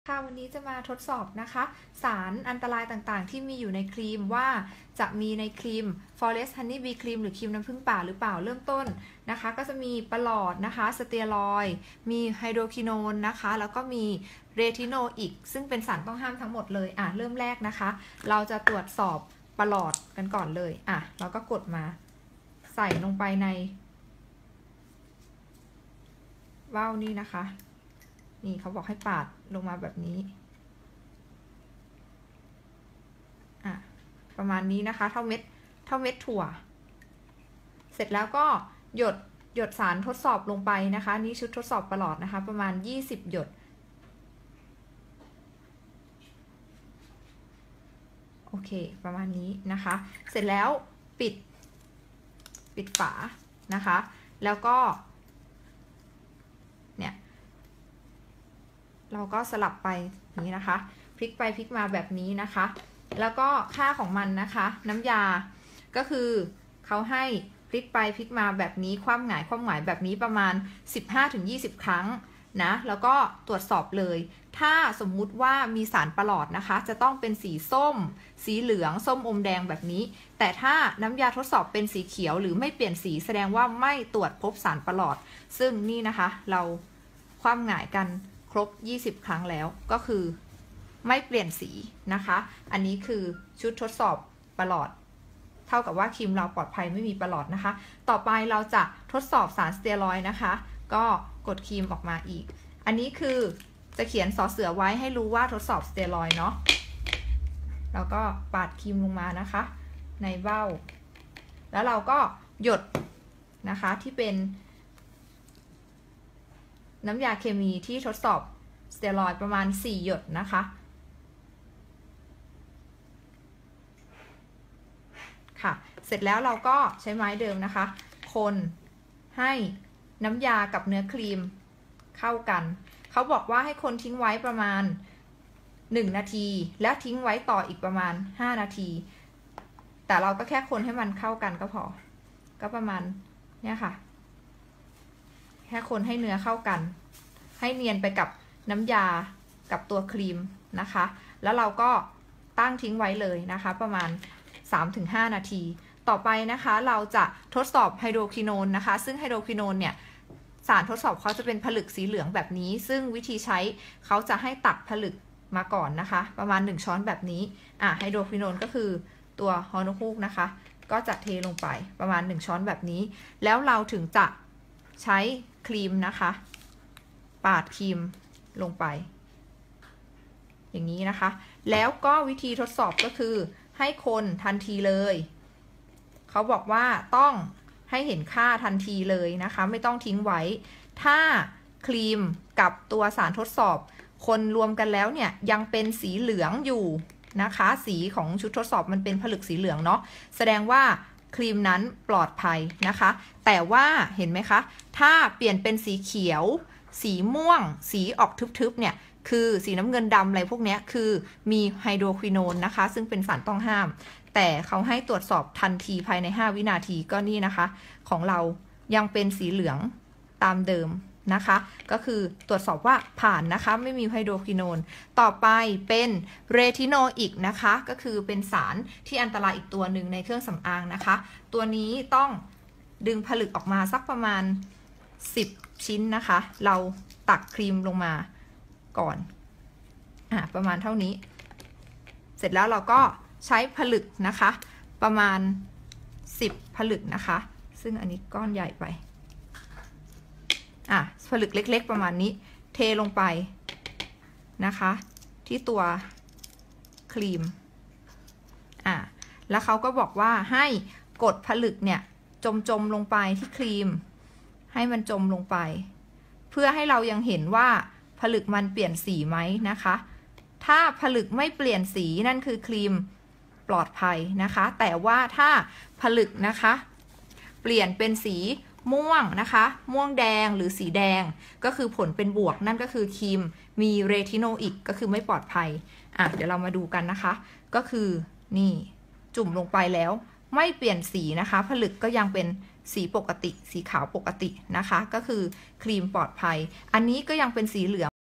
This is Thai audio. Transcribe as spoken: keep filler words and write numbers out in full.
ค่ะวันนี้จะมาทดสอบนะคะสารอันตรายต่างๆที่มีอยู่ในครีมว่าจะมีในครีม Forest Honey Bee Cream หรือครีมน้ำผึ้งป่าหรือเปล่าเริ่มต้นนะคะก็จะมีปลอดนะคะสเตียรอยด์มีไฮโดรคิโนนนะคะแล้วก็มีเรทิโนอิกซึ่งเป็นสารต้องห้ามทั้งหมดเลยอ่ะเริ่มแรกนะคะเราจะตรวจสอบปลอดกันก่อนเลยอ่ะเราก็กดมาใส่ลงไปในว่าวนี่นะคะนี่เขาบอกให้ปาดลงมาแบบนี้อ่ะประมาณนี้นะคะเท่าเม็ดเท่าเม็ดถั่วเสร็จแล้วก็หยดหยดสารทดสอบลงไปนะคะนี่ชุดทดสอบปลอดนะคะประมาณยี่สิบหยดโอเคประมาณนี้นะคะเสร็จแล้วปิดปิดฝานะคะแล้วก็เนี่ยเราก็สลับไปนี้นะคะพลิกไปพลิกมาแบบนี้นะคะแล้วก็ค่าของมันนะคะน้ำยาก็คือเขาให้พลิกไปพลิกมาแบบนี้คว่ำหงายคว่ำหงายแบบนี้ประมาณ สิบห้าถึงยี่สิบ ครั้งนะแล้วก็ตรวจสอบเลยถ้าสมมุติว่ามีสารประหลอดนะคะจะต้องเป็นสีส้มสีเหลืองส้มอมแดงแบบนี้แต่ถ้าน้ำยาทดสอบเป็นสีเขียวหรือไม่เปลี่ยนสีแสดงว่าไม่ตรวจพบสารประหลอดซึ่งนี่นะคะเราคว่ำหงายกันครบยี่สิบครั้งแล้วก็คือไม่เปลี่ยนสีนะคะอันนี้คือชุดทดสอบประหลอดเท่ากับว่าครีมเราปลอดภัยไม่มีประหลอดนะคะต่อไปเราจะทดสอบสารสเตียรอยด์นะคะก็กดครีมออกมาอีกอันนี้คือจะเขียนสอเสือไว้ให้รู้ว่าทดสอบสเตียรอยด์เนาะแล้วก็ปาดครีมลงมานะคะในเบ้าแล้วเราก็หยดนะคะที่เป็นน้ำยาเคมีที่ทดสอบสเตียรอยด์ประมาณสี่หยดนะคะค่ะเสร็จแล้วเราก็ใช้ไม้เดิมนะคะคนให้น้ำยากับเนื้อครีมเข้ากันเขาบอกว่าให้คนทิ้งไว้ประมาณหนึ่งนาทีแล้วทิ้งไว้ต่ออีกประมาณห้านาทีแต่เราก็แค่คนให้มันเข้ากันก็พอก็ประมาณเนี่ยค่ะแค่คนให้เนื้อเข้ากันให้เนียนไปกับน้ำยากับตัวครีมนะคะแล้วเราก็ตั้งทิ้งไว้เลยนะคะประมาณ สามถึงห้า นาทีต่อไปนะคะเราจะทดสอบไฮโดรคิโนนนะคะซึ่งไฮโดรคิโนนเนี่ยสารทดสอบเขาจะเป็นผลึกสีเหลืองแบบนี้ซึ่งวิธีใช้เขาจะให้ตักผลึกมาก่อนนะคะประมาณหนึ่งช้อนแบบนี้อ่ะไฮโดรคิโนนก็คือตัวฮอนูคูกนะคะก็จะเทลงไปประมาณหนึ่งช้อนแบบนี้แล้วเราถึงจะใช้ครีมนะคะปาดครีมลงไปอย่างนี้นะคะแล้วก็วิธีทดสอบก็คือให้คนทันทีเลยเขาบอกว่าต้องให้เห็นค่าทันทีเลยนะคะไม่ต้องทิ้งไว้ถ้าครีมกับตัวสารทดสอบคนรวมกันแล้วเนี่ยยังเป็นสีเหลืองอยู่นะคะสีของชุดทดสอบมันเป็นผลึกสีเหลืองเนาะแสดงว่าครีมนั้นปลอดภัยนะคะแต่ว่าเห็นไหมคะถ้าเปลี่ยนเป็นสีเขียวสีม่วงสีออกทึบๆเนี่ยคือสีน้ำเงินดำอะไรพวกนี้คือมีไฮโดรควิโนนนะคะซึ่งเป็นสารต้องห้ามแต่เขาให้ตรวจสอบทันทีภายในห้าวินาทีก็นี่นะคะของเรายังเป็นสีเหลืองตามเดิมนะคะก็คือตรวจสอบว่าผ่านนะคะไม่มีไฮโดรควิโนนต่อไปเป็นเรทิโนอิกนะคะก็คือเป็นสารที่อันตรายอีกตัวหนึ่งในเครื่องสำอางนะคะตัวนี้ต้องดึงผลึกออกมาสักประมาณสิบชิ้นนะคะเราตักครีมลงมาก่อนอ่ะประมาณเท่านี้เสร็จแล้วเราก็ใช้ผลึกนะคะประมาณสิบผลึกนะคะซึ่งอันนี้ก้อนใหญ่ไปอ่ะผลึกเล็กๆประมาณนี้เทลงไปนะคะที่ตัวครีมอ่ะแล้วเขาก็บอกว่าให้กดผลึกเนี่ยจมจมลงไปที่ครีมให้มันจมลงไปเพื่อให้เรายังเห็นว่าผลึกมันเปลี่ยนสีไหมนะคะถ้าผลึกไม่เปลี่ยนสีนั่นคือครีมปลอดภัยนะคะแต่ว่าถ้าผลึกนะคะเปลี่ยนเป็นสีม่วงนะคะม่วงแดงหรือสีแดงก็คือผลเป็นบวกนั่นก็คือครีมมีเรทิโนอิกก็คือไม่ปลอดภัยอ่ะเดี๋ยวเรามาดูกันนะคะก็คือนี่จุ่มลงไปแล้วไม่เปลี่ยนสีนะคะผลึกก็ยังเป็นสีปกติสีขาวปกตินะคะก็คือครีมปลอดภัยอันนี้ก็ยังเป็นสีเหลือง